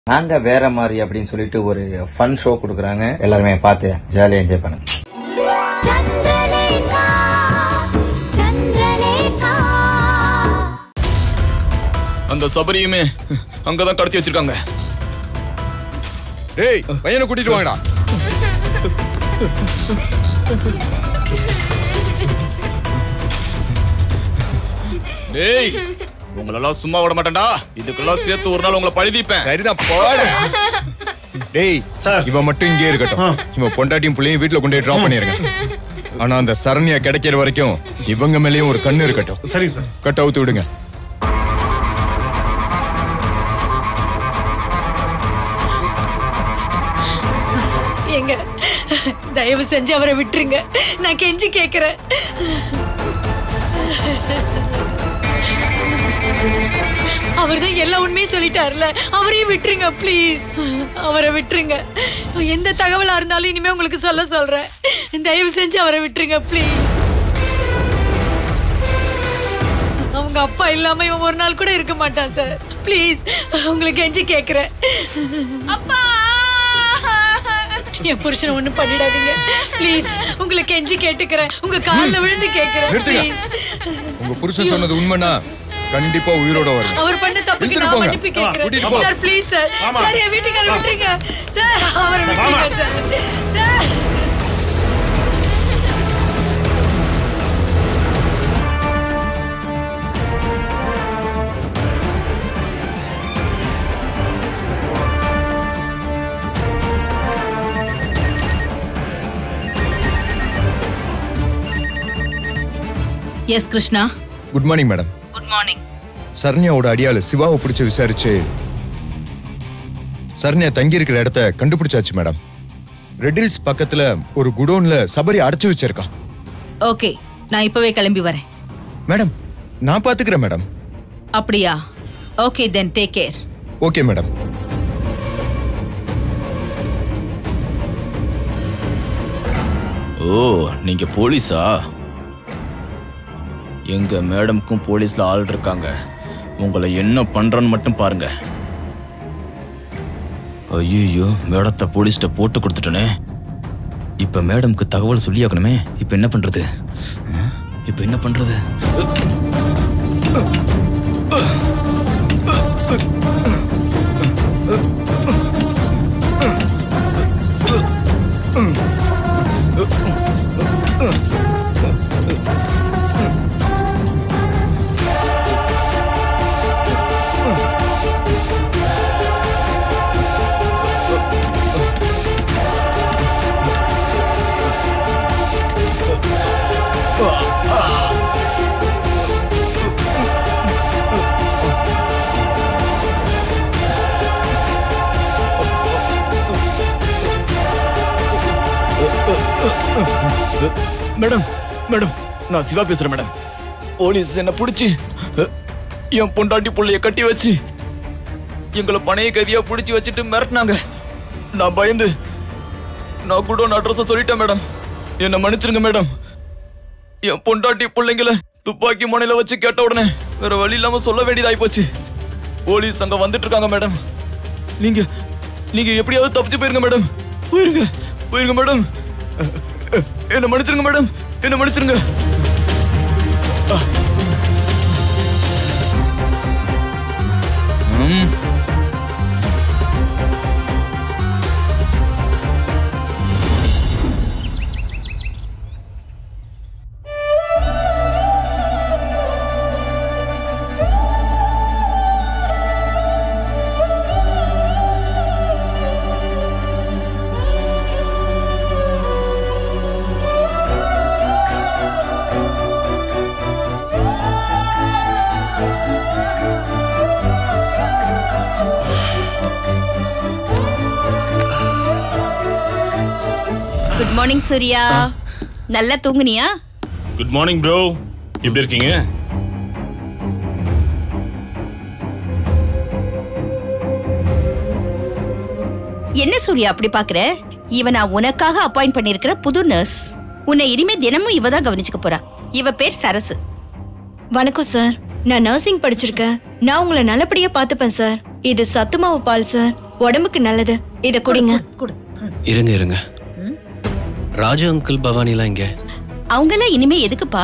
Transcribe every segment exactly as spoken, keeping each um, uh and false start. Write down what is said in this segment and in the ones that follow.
நாங்க வேற மாதிரி அப்படின்னு சொல்லிட்டு ஒரு ஃபன் ஷோ கொடுக்குறாங்க. எல்லாருமே பார்த்து ஜாலியா என்ஜாய் பண்ணுங்க. அந்த சபரியுமே அங்கதான் கடத்தி வச்சிருக்காங்க. டேய் பையனை கூட்டிட்டு வாங்கடா. டேய் உங்களெல்லாம் சும்மா விட மாட்டேன்டா. இதுக்கெல்லாம் சேர்த்து ஒரு நாள் உங்களை பழிதீப்பேன். சரிதான் போட. டேய் இவன் மட்டும் இங்கே இருக்கட்டும். இவன் பொண்டாட்டியும் பிள்ளையும் வீட்டுல கொண்டு போய் டிராப் பண்ணிருங்க. ஆனா அந்த சரண்யா கிடைக்கிற வரைக்கும் இவங்க மேலயும் ஒரு கண்ணு இருக்கட்டும். சரி சார். கட் அவுத்து விடுங்க. எங்க தயவு செஞ்சு அவரை விட்டுருங்க. நான் கெஞ்சி கேக்குறேன். அவர்தான் எல்லா உண்மையும் சொல்லிட்டாருல, அவரையும் விட்டுருங்க ப்ளீஸ். அவரை விட்டுருங்க. எந்த தகவலா இருந்தாலும் இனிமே உங்களுக்கு சொல்ல சொல்றேன். தயவு செஞ்சு அவரை விட்டுருங்க ப்ளீஸ். அவங்க அப்பா இல்லாம இவன் ஒரு நாள் கூட இருக்க மாட்டான் சார். ப்ளீஸ் உங்களுக்கு கெஞ்சி கேக்குறேன். அப்பா என் புருஷனை ஒண்ணும் பண்ணிடாதீங்க ப்ளீஸ். உங்களுக்கு கெஞ்சி கேட்டுக்கிறேன். உங்க கால்ல விழுந்து கேக்குறேன். உங்க புருஷன் சொன்னது உண்மைனா கண்டிப்பா உயிரோட வரும். அவர் பண்ண தப்புக்கு நான் மன்னிப்பு கேக்குறேன் சார். Please sir. சார் என் வீட்டுக்காரரை விட்டுருங்க சார். அவரை விட்டுருங்க sir. Sir S Krishna. Good morning madam. Good morning. சரண்யாவோட அடியால சிவாவை பிடிச்சு விசாரிச்சு சரண்யா தங்கி இருக்கிற இடத்த கண்டுபிடிச்சாச்சு மேடம். ரெட் ஹில்ஸ் பக்கத்துல ஒரு குடோன்ல சபரி அடைச்சு வச்சிருக்கான். ஓகே, நான் இப்பவே கிளம்பி வரேன். மேடம் நான் பாத்துக்கிறேன் மேடம். அப்படியா? Okay then take care. Okay madam. ஓ நீங்க போலீஸா? எங்க மேடம்க்கும் போலீஸ்ல ஆள் இருக்காங்க. உங்களை என்ன பண்றன்னு மட்டும் பாருங்க. ஐயோ மேடத்தை போலீஸ்ட போட்டு கொடுத்துட்டனே. இப்ப மேடம்க்கு தகவல் சொல்லி ஆகணுமே. இப்ப என்ன பண்றது? இப்ப என்ன பண்றது? மேடம் மேடம் நான் சிவா பேசுறேன் மேடம். போலீஸ் என்ன புடிச்சு என் பொண்டாட்டி புள்ளைய கட்டி வச்சு எங்களை பணைய கைதியா புடிச்சு வச்சுட்டு மிரட்டினாங்க. நான் பயந்து நான் கூட அட்ரஸ சொல்லிட்டேன் மேடம். என்ன மன்னிச்சிருங்க மேடம். என் பொண்டாட்டி பிள்ளைங்களை துப்பாக்கி முனையில வச்சு கேட்ட உடனே வேற வழி இல்லாம சொல்ல வேண்டியதாயி போச்சு. போலீஸ் அங்க வந்துட்டு இருக்காங்க மேடம். நீங்க நீங்க எப்படியாவது தப்பிச்சு போயிருங்க மேடம். போயிருங்க போயிருங்க மேடம். என்ன மன்னிச்சிருங்க மேடம். என்ன மன்னிச்சிருங்க. Good morning Surya. நல்லா தூங்குனியா? Good morning bro. எப்படி இருக்கீங்க? என்ன சூர்யா அப்படி பாக்குற? இவ நான் உனக்காக அப்பாயிண்ட் பண்ணிருக்கிற புது நர்ஸ். உன்னை இனிமே தினமும் இவ தான் கவனிச்சுக்க போறா. இவ பேர் சரசு. வணக்கம் சார். நான் நர்சிங் படிச்சிருக்கேன். நான் உங்களை நல்லபடியா பாத்துப்பேன் சார். இது சத்துமாவு பால் சார். உடம்புக்கு நல்லது. இத குடிங்க. இருங்க இருங்க. ராஜு அங்கிள் பவானிலாம் இங்க? அவங்கெல்லாம் இனிமே எதுக்குப்பா?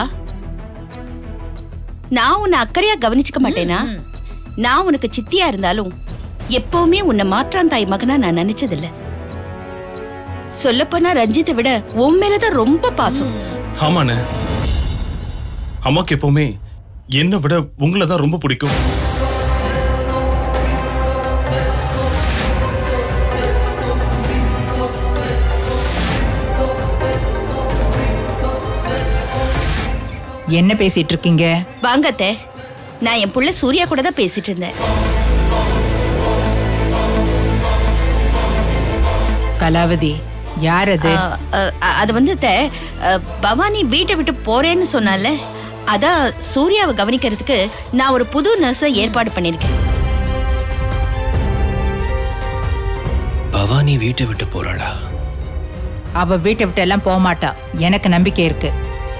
நான் உன்னை அக்கறையா கவனிச்சுக்க மாட்டேனா? நான் உனக்கு சித்தியா இருந்தாலும் எப்பவுமே உன்னை மாற்றாந்தாய் மகனா நான் நினைச்சதில்ல. சொல்லப்போனா ரஞ்சித்தை விட உன் மேலதான் ரொம்ப பாசம். ஆமாண்ணே, அம்மாக்கு எப்பவுமே என்னை விட உங்களை தான் ரொம்ப பிடிக்கும். என்ன பேசிட்டு இருக்கீங்க? வாங்கத்தே, நான் என் புள்ள சூர்யா கூட தான் பேசிட்டு இருந்தேன். கலாவதி, யார் அது? அது வந்து பவானி வீட்டை விட்டு போறேன்னு சொன்னால, அதான் சூர்யாவை கவனிக்கிறதுக்கு நான் ஒரு புது நர்ஸை ஏற்பாடு பண்ணிருக்கேன். பவானி வீட்டை விட்டு போறாளா? அவ வீட்டை விட்டு எல்லாம் போக மாட்டா, எனக்கு நம்பிக்கை இருக்கு.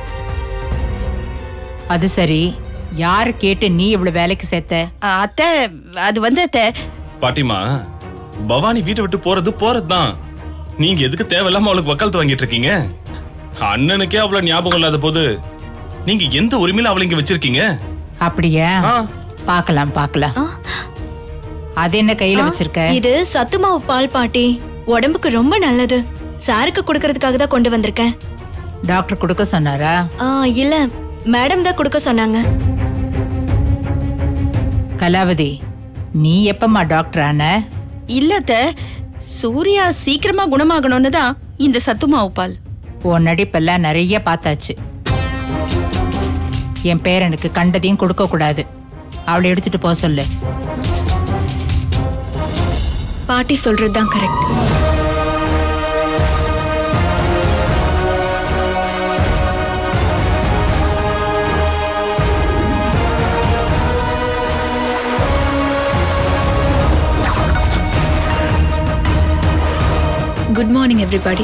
அது சரி, யாரு கேட்டு நீ இவ்வளவு வேலைக்கு சேர்த்த? அத்தை, அது வந்து அத்தை. பாட்டிமா, பவானி வீட்டை விட்டு போறது போறதுதான். நீங்க எதுக்கு தேவையில்லாம அவளுக்கு வக்காலத்து வாங்கிட்டு இருக்கீங்க? அண்ணனுக்கே அவ்வளவு ஞாபகம் இல்லாத போது நீங்க எந்த உரிமையில அவளை இங்க வச்சிருக்கீங்க? அப்படியா? பாக்கலாம் பாக்கலாம். அது என்ன கையில வச்சிருக்க? இது சத்துமாவு பால் பாட்டி. உடம்புக்கு ரொம்ப நல்லது. சாருக்கு கொடுக்கறதுக்காக தான் கொண்டு வந்திருக்கேன். டாக்டர் கொடுக்க சொன்னாரா? இல்ல, மேடம் தான் கொடுக்க சொன்னாங்க. கலாவதி, நீ எப்பமா டாக்டர் ஆன? இல்லத்த, சூர்யா சீக்கிரமா குணமாகணும்னு தான் இந்த சத்துமாவு பால். உன் நடிப்பெல்லாம் நிறைய பார்த்தாச்சு. என் பேரனுக்கு கண்டதையும் கொடுக்க கூடாது. அவளை எடுத்துட்டு போக சொல்லு. பாட்டி சொல்றதுதான் கரெக்ட். Good morning, everybody.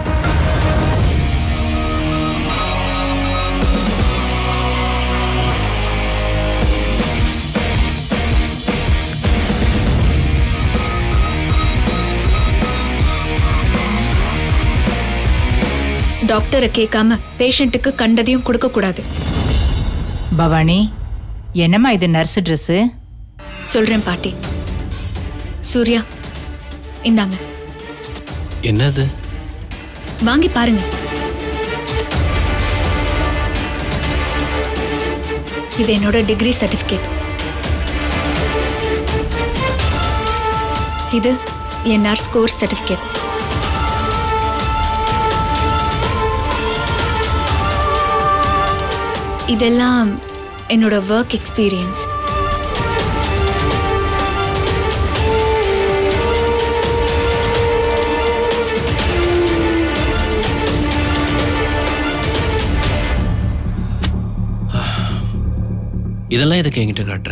டாக்டரை கேட்காம பேஷண்ட்டுக்கு கண்டதையும் கொடுக்க கூடாது. பவானி, என்னம்மா இது நர்ஸ் ட்ரெஸ்? சொல்றேன் பாட்டி. சூர்யா, இந்தாங்க. என்னது? வாங்கி பாருங்க. இது என்னோட டிகிரி சர்டிபிகேட். இது என் நர்ஸ் கோர்ஸ் சர்டிபிகேட். இதெல்லாம் என்னோட ஒர்க் எக்ஸ்பீரியன்ஸ். இதெல்லாம் எதுக்கு என்கிட்ட காட்டுற?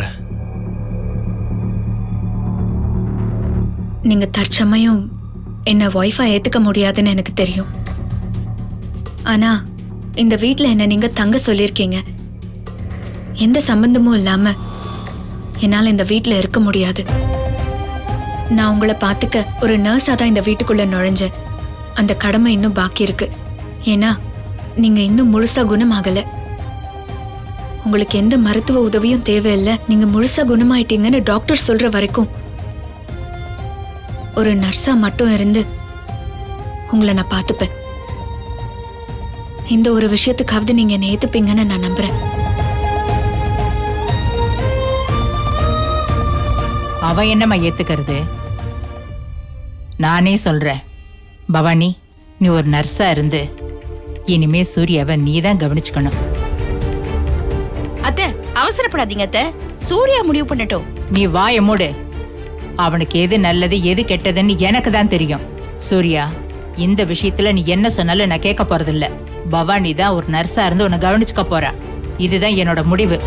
நீங்க தற்சமயம் என்ன ஒய்ஃபா ஏத்துக்க முடியாதுன்னு எனக்கு தெரியும். ஆனா இந்த வீட்ல என்ன நீங்க தங்க சொல்லிருக்கீங்க. எந்த சம்பந்தமும் இல்லாம என்னால இந்த வீட்ல இருக்க முடியாது. நான் உங்களை பாத்துக்க ஒரு நர்ஸா தான் இந்த வீட்டுக்குள்ள நுழைஞ்சேன். அந்த கடமை இன்னும் பாக்கி இருக்கு. ஏன்னா நீங்க இன்னும் முழுசா குணமாகல. உங்களுக்கு எந்த மருத்துவ உதவியும் தேவையில்லை. நீங்க முழுசா குணமாயிட்டீங்கன்னு டாக்டர் சொல்ற வரைக்கும் ஒரு நர்ஸா மட்டும் இருந்து உங்களை நான் பார்த்துப்பேன். இந்த ஒரு விஷயத்துக்காவது நீங்க என்ன ஏத்துப்பீங்கன்னு நான் நம்புறேன். அவ என்னம்மா ஏத்துக்கிறது? நானே சொல்றேன். பவானி, நீ ஒரு நர்ஸா இருந்து இனிமே சூர்யாவை நீ தான் கவனிச்சுக்கணும். அத்தை, அவசரப்படாதீங்க அத்தை. சூர்யா முடிவு பண்ணட்டும். நீ வாய மூடு. அவனுக்கு எது நல்லது எது கெட்டதுன்னு எனக்கு தான் தெரியும். சூர்யா, இந்த விஷயத்துல நீ என்ன சொன்னாலும் நான் கேட்க போறதில்ல. பவானி தான் ஒரு நர்ஸா இருந்து உன்னை கவனிச்சுக்க போறா. இதுதான் என்னோட முடிவு.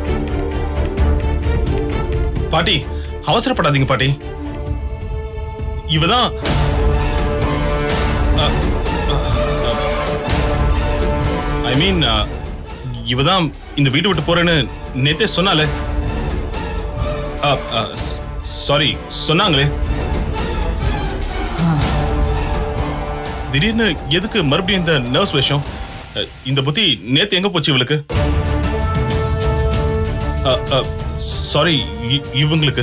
பாட்டி, அவசரப்படாதீங்க பாட்டி. இவதான் ஐ மீன் இவதான் இந்த வீட்டை விட்டு போறேன்னு நேத்தே சொன்னாலே. சாரி, சொன்னாங்களே. திடீர்னு எதுக்கு மறுபடியும் இந்த நர்வ்ஸ் விஷயம்? அஹ், இந்த புத்தி நேத்து எங்க போச்சு இவளுக்கு? சாரி, இவங்களுக்கு.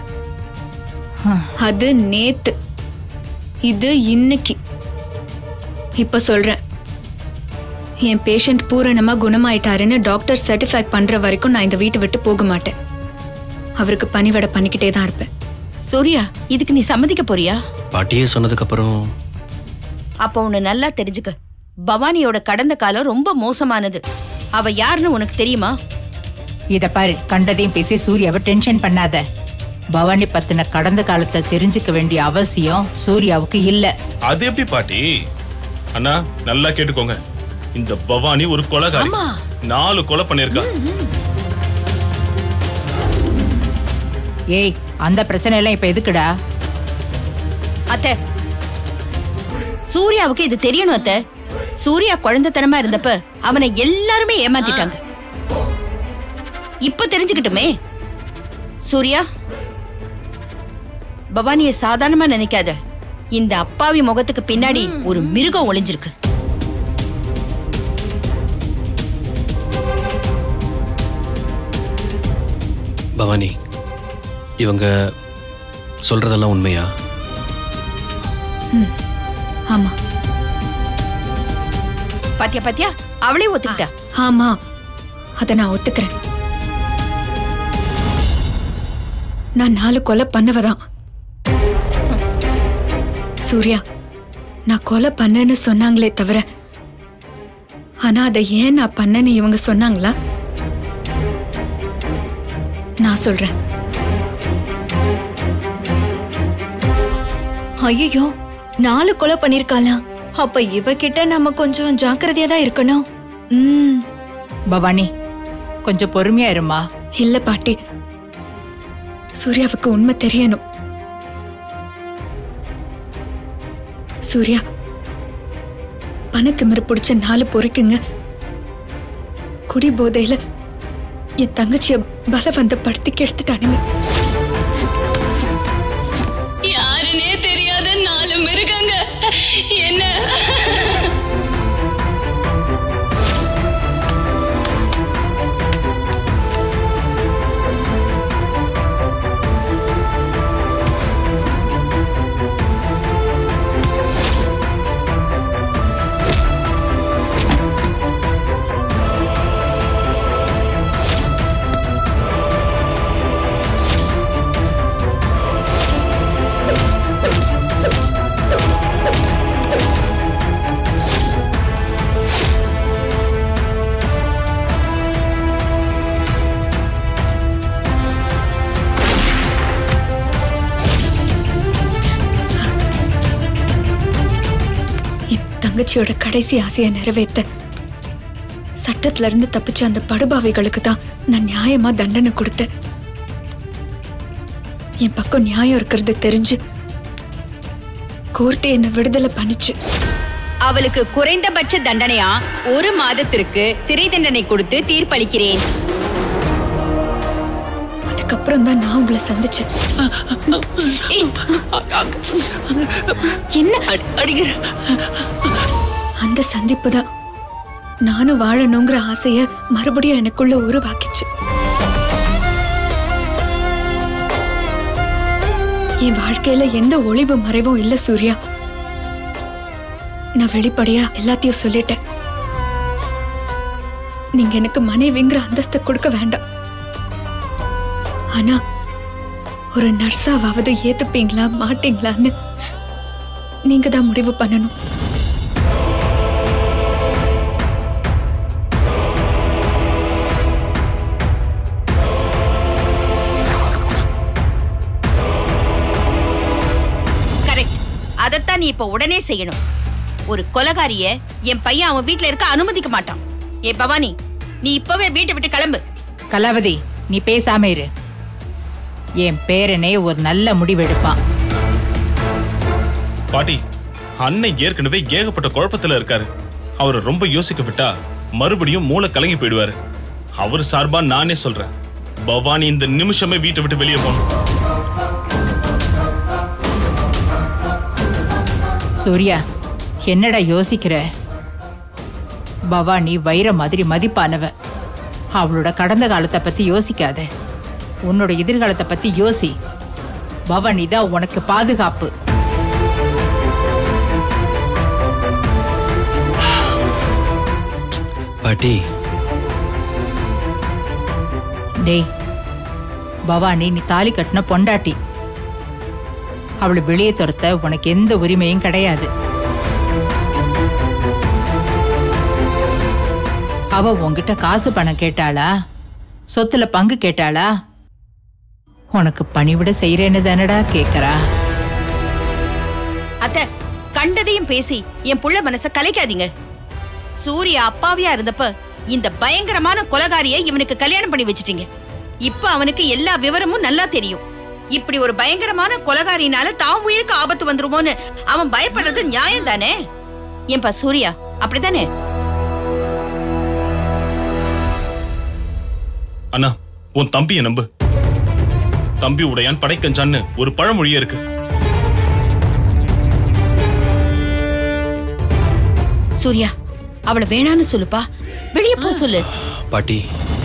அது நேத்து, இது இன்னைக்கு. இப்ப சொல்றேன், என் பேஷண்ட் பூரணமா குணமாயிட்டாருன்னு டாக்டர் சர்டிஃபை பண்ற வரைக்கும் நான் இந்த வீட்டை விட்டு போக மாட்டேன். அவருக்கு பணிவிட பண்ணிக்கிட்டே தான் இருப்பேன். சூர்யா, இதுக்கு நீ சம்மதிக்க போறியா? பாட்டியே சொன்னதுக்கு அப்புறம் அப்ப உன்னை நல்லா தெரிஞ்சுக்க. பவானியோட கடந்த காலம் ரொம்ப மோசமானது. அவ யாருன்னு உனக்கு தெரியுமா? இத பாரு, கண்டதையும் பேசி சூர்யாவை டென்ஷன் பண்ணாத. பவானி பத்தின கடந்த காலத்தை தெரிஞ்சுக்க வேண்டிய அவசியம் சூர்யாவுக்கு இல்ல. அது எப்படி பாட்டி? அண்ணா நல்லா கேட்டுக்கோங்க, இந்த பவானி ஒரு கொலைகாரி. நாலு கொலை பண்ணிருக்கா. ஏய், அந்த பிரச்சனை எல்லாம் இப்ப எதுக்குடா? அத்தை, சூர்யாவுக்கு இது தெரியணும் அத்தை. சூர்யா குழந்தைத்தனமா இருந்தப்ப அவனை எல்லாருமே ஏமாத்திட்டாங்க. இப்ப தெரிஞ்சுக்கிட்டுமே. சூர்யா, பவானிய சாதாரணமா நினைக்காத. இந்த அப்பாவி முகத்துக்கு பின்னாடி ஒரு மிருகம் ஒளிஞ்சிருக்கு. பவானி, இவங்க சொல்றதெல்லாம் உண்மையா? ஆமா. பாத்தியா பாத்தியா, அவளே ஒத்துக்கிட்டா. ஆமா, அத நான் ஒத்துக்கிறேன். நான் நாலு கொலை பண்ணவதான். சூர்யா, நான் கொலை பண்ணேன்னு சொன்னாங்களே தவிர, ஆனா அதை ஏன் நான் பண்ணேன்னு இவங்க சொன்னாங்களா? நான் சொல்றேன். ஐயோ, நாலு கொலை பண்ணிருக்காளாம். அப்ப இவகிட்ட நம்ம கொஞ்சம் ஜாக்கிரதையா தான் இருக்கணும். ம். பவானி, கொஞ்சம் பொறுமையா இருமா. இல்ல பாட்டி, சூர்யாவுக்கு உண்மை தெரியணும். சூர்யா, பணத்திமிரு பிடிச்ச நாலு பொறுக்குங்க குடி போதையில என் தங்கச்சிய பலவந்தப்படுத்தி கெடுத்துட்டானுங்க. யாருன்னே தெரியாத நாலு மிருகங்க என்ன தங்கச்சியோட கடைசி ஆசையை நிறைவேற்ற சட்டத்துல இருந்து தப்பிச்ச அந்த படுபாவைகளுக்கு தான் நான் நியாயமா தண்டனை கொடுத்தேன். என் பக்கம் நியாயம் இருக்கிறது தெரிஞ்சு கோர்ட்டு என்ன விடுதலை பண்ணுச்சு. அவளுக்கு குறைந்தபட்ச தண்டனையா ஒரு மாதத்திற்கு சிறை தண்டனை கொடுத்து தீர்ப்பளிக்கிறேன். அதுக்கப்புறம் தான் நான் உங்களை சந்திச்சேன். என்ன அடிக்கிற? அந்த சந்திப்பு தான் நானும் வாழணுங்கிற ஆசைய மறுபடியும் எனக்குள்ள உருவாக்கிச்சு. என் வாழ்க்கையில எந்த ஒளிவு மறைவும் இல்ல சூர்யா. நான் வெளிப்படையா எல்லாத்தையும் சொல்லிட்டேன். நீங்க எனக்கு மனைவிங்கிற அந்தஸ்தை கொடுக்க வேண்டாம். ஆனா ஒரு நர்ஸாவது ஏத்துப்பீங்களா மாட்டீங்களான்னு நீங்க தான் முடிவு பண்ணணும். கரெக்ட். அதத்தான் நீ இப்ப உடனே செய்யணும். ஒரு கொலைகாரிய என் பையன் அவன் வீட்டுல இருக்க அனுமதிக்க மாட்டான். ஏ பவானி, நீ இப்பவே வீட்டை விட்டு கிளம்பு. கலாவதி, நீ பேசாம இரு. என் பேரனே ஒரு நல்ல முடிவெடுப்பான். பாட்டி, அண்ணன் ஏற்கனவே ஏகப்பட்ட குழப்பத்துல இருக்காரு. அவரை ரொம்ப யோசிக்க விட்டா மறுபடியும் மூளை கலங்கி போயிடுவாரு. அவர் சார்பா நானே சொல்றேன், பவானி இந்த நிமிஷமே வீட்டை விட்டு வெளியே போகணும். சூர்யா, என்னடா யோசிக்கிற? பவானி வைர மாதிரி மதிப்பானவ. அவளோட கடந்த காலத்தை பத்தி யோசிக்காத, உன்னோட எதிர்காலத்தை பத்தி யோசி. பவானி தான் உனக்கு பாதுகாப்பு. பாட்டி, டேய் பவானி, நீ தாலி கட்டின பொண்டாட்டி. அவளை வெளியே துரத்த உனக்கு எந்த உரிமையும் கிடையாது. அவ உன்கிட்ட காசு பணம் கேட்டாளா? சொத்துல பங்கு கேட்டாளா? உனக்கு பணிவிட செய்யறேன்னு தானடா கேக்குறா. அத்த, கண்டதையும் பேசி என் புள்ள மனச கலைக்காதீங்க. சூர்யா அப்பாவியா இருந்தப்ப இந்த பயங்கரமான கொலைகாரியை இவனுக்கு கல்யாணம் பண்ணி வச்சிட்டீங்க. இப்ப அவனுக்கு எல்லா விவரமும் நல்லா தெரியும். இப்படி ஒரு பயங்கரமான கொலைகாரினால தான் உயிருக்கு ஆபத்து வந்துருமோன்னு அவன் பயப்படுறது நியாயம் தானே? ஏன்பா சூர்யா, அப்படித்தானே? அண்ணா, உன் தம்பியை நம்பு. தம்பி உடையான் படைக்கஞ்சான்னு ஒரு பழமொழியே இருக்கு. சூர்யா, அவளை வேணான்னு சொல்லுப்பா. வெளியே போ சொல்லு. பாட்டி,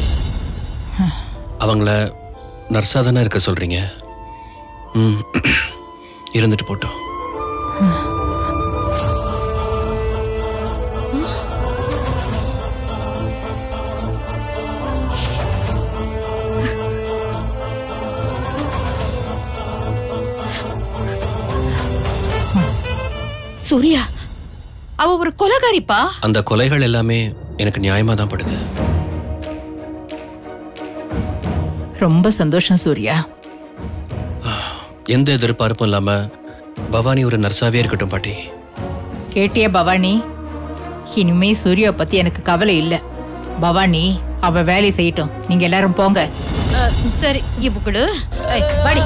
அவங்கள நர்ஸா தானே இருக்க சொல்றீங்க? ம், இருந்துட்டு போட்டோம். சூர்யா, அவ ஒரு கொலைகாரிப்பா. அந்த கொலைகள் எல்லாமே எனக்கு நியாயமா தான் படுது. ரொம்ப சந்தோஷம் சூர்யா. எந்த எதிர்பார்ப்பும் இல்லாம பவானி ஒரு நர்ஸாவே இருக்கட்டும் பாட்டி. கேட்டியா பவானி? இனிமே சூர்யா பத்தி எனக்கு கவலை இல்ல. பவானி அவ வேலை செய்யட்டும், நீங்க எல்லாரும் போங்க. சரி, இவக்குடு வாடி.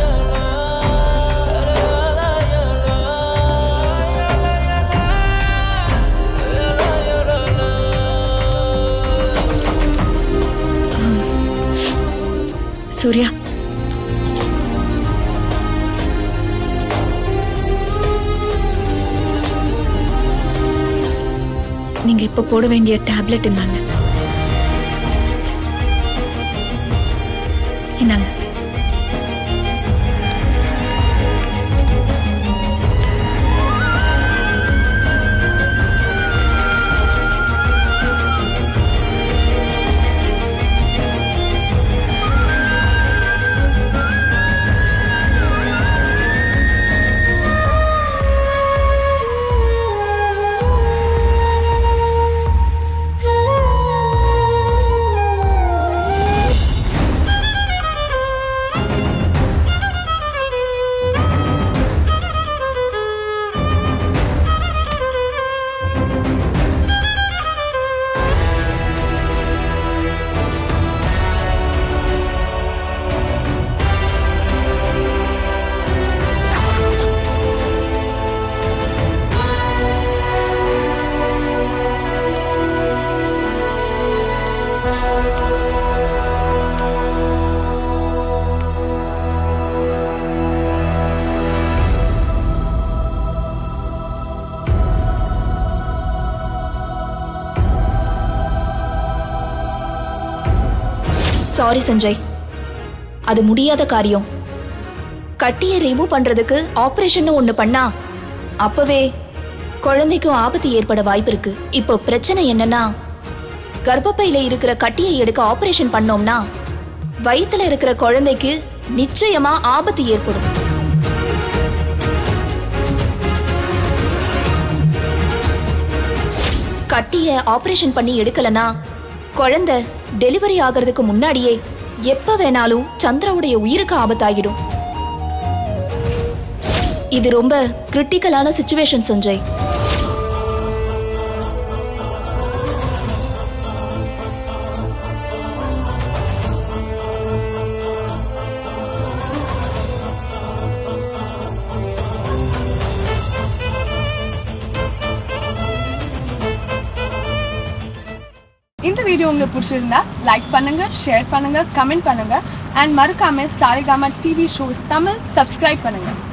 சூர்யா, நீங்க இப்ப போட வேண்டிய டேப்லெட் இந்தாங்க. இந்தாங்க. சாரி சஞ்சய், அது முடியாத காரியம். கட்டியை ரிமூவ் பண்றதுக்கு ஆபரேஷன் ஒண்ணு பண்ணா அப்பவே குழந்தைக்கும் ஆபத்து ஏற்பட வாய்ப்பு இருக்கு. இப்போ பிரச்சனை என்னன்னா, கர்ப்பப்பையில இருக்கிற கட்டியை எடுக்க ஆபரேஷன் பண்ணோம்னா வயித்துல இருக்கிற குழந்தைக்கு நிச்சயமா ஆபத்து ஏற்படும். கட்டிய ஆபரேஷன் பண்ணி எடுக்கலனா குழந்தை டெலிவரி ஆகிறதுக்கு முன்னாடியே எப்ப வேணாலும் சந்திராவுடைய உயிருக்கு ஆபத்தாகிடும். இது ரொம்ப கிரிட்டிக்கலான சிச்சுவேஷன் சஞ்சய். இந்த வீடியோ உங்களுக்கு பிடிச்சிருந்தா லைக் பண்ணுங்க, ஷேர் பண்ணுங்க, கமெண்ட் பண்ணுங்க அண்ட் மறக்காம Saregama TV shows Tamil subscribe பண்ணுங்க.